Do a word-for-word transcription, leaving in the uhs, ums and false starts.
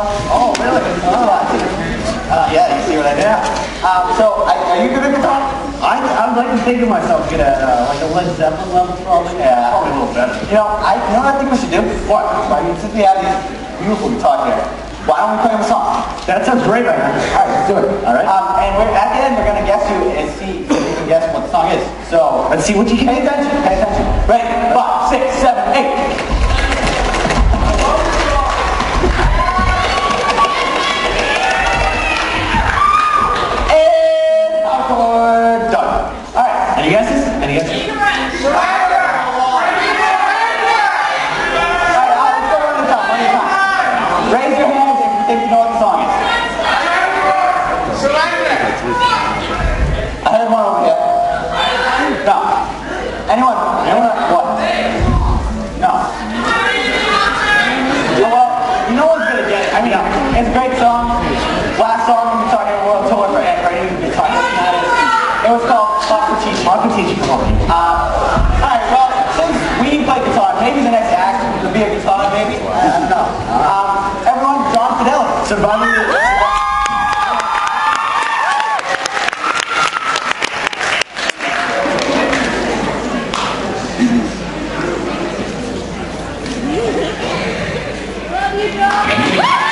Oh, really? Oh, I see. Uh, yeah, you see what I did? Yeah. Um, so, I, are you good at guitar? I, I would like to think of myself good at uh, like a Led Zeppelin level, probably. Yeah, probably a little better. You know, I, you know what I think we should do? What? I mean, since we have these beautiful guitar here, why don't we play them a song? That sounds great, man. All right, let's do it. All right. Um, and we're, at the end, we're going to guess who and see if you can guess what the song is. So, let's see what you can pay attention. Pay attention. Ready? Five, six, seven, eight. Any guesses? Any guesses? Surrender! Alright, let's go one at a time, one at a time. Raise your hands if you think you know what the song is. Surrender! I heard one over here. No. Anyone? Anyone? What? No. Oh, well, no one's gonna get it. I mean, it's a great song. Last song we talked about World Tour for any guitar that is. It was called Mark will teach you. Come on. Uh, Alright, well, since we play guitar, maybe the next act will be a guitar, maybe? I don't know. Um, everyone, John Fidelity. Surviving the... Love you, John!